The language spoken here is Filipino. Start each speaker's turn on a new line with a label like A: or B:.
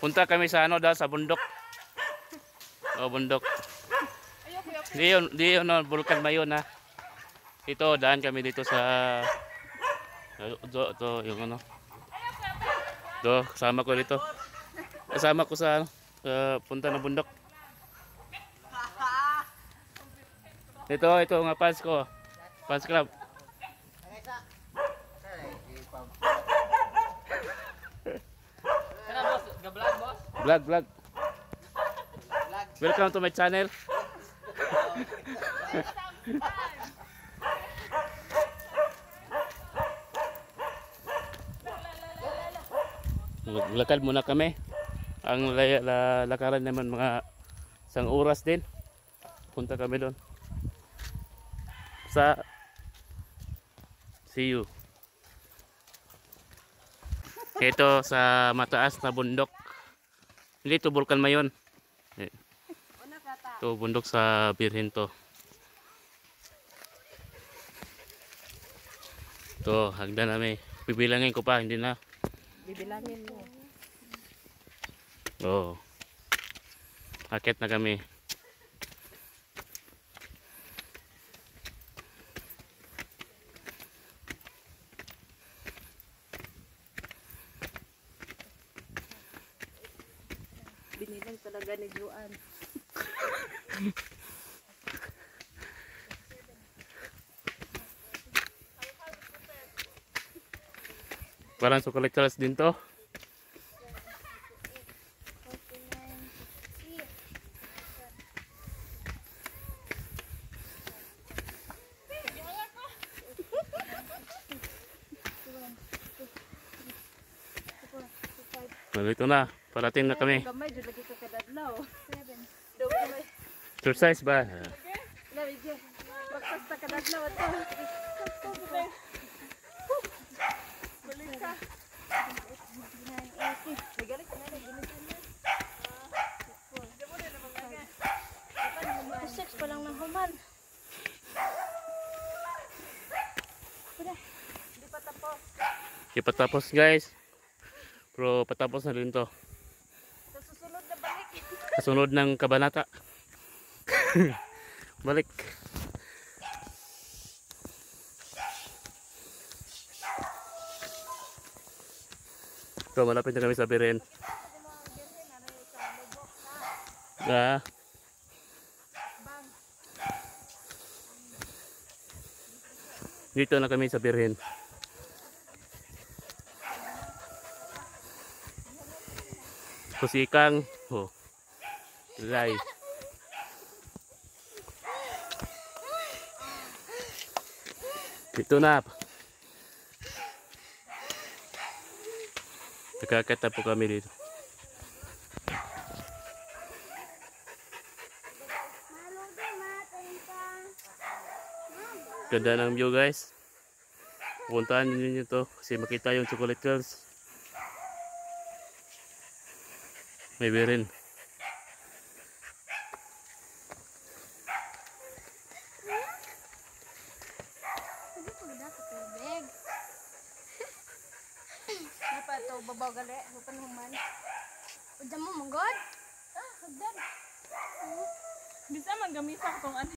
A: Punta kami sa ano daw, sa bundok. Oh, bundok. Di yun, no, Bulkan Mayon ha. Ito, daan kami dito sa ito, yung ano. Do, kasama ko dito. Kasama ko sa ano, punta ng bundok. Ito nga fans ko. Fans club. Vlog. Welcome to my channel. Lakad muna kami. Ang lakaran naman mga 1 oras din. Punta kami doon. See you. Ito sa mataas na bundok. Hindi ito Bulkan Mayon. Ito bundok sa Birhen to. Ito, hagdan namin. Bibilangin ko pa, hindi na.
B: Bibilangin mo.
A: Oh. Akit na kami.
B: Binilang talaga ni Juan.
A: Parang sukulit-sulit din to. Ito na, parating na kami.
B: Gamay, dyan lagi ka kadadlaw. 7.
A: Exercise ba?
B: Baktas na kadadlaw ito. Balik ka. Nagalit ka na, naginitan na. 6 pa lang ng human. Hindi pa tapos.
A: Hindi pa tapos guys. Pero patapos na rin to.
B: Sa susunod na balik.
A: Kasunod ng kabanata. Balik. Ito, malapit na kami sa Birhen. Dito na kami sa Birhen. Kusikang, oh, lay. Dito na. Nakakita po kami dito. Ganda ng view guys. Puntahan niyo to kasi makita yung Chocolate Girls. May Birhen.
B: Apa ito, babaw gali? Hupan human. Udah mo, manggod? Hagdan. Bisa man gamisa kung ano.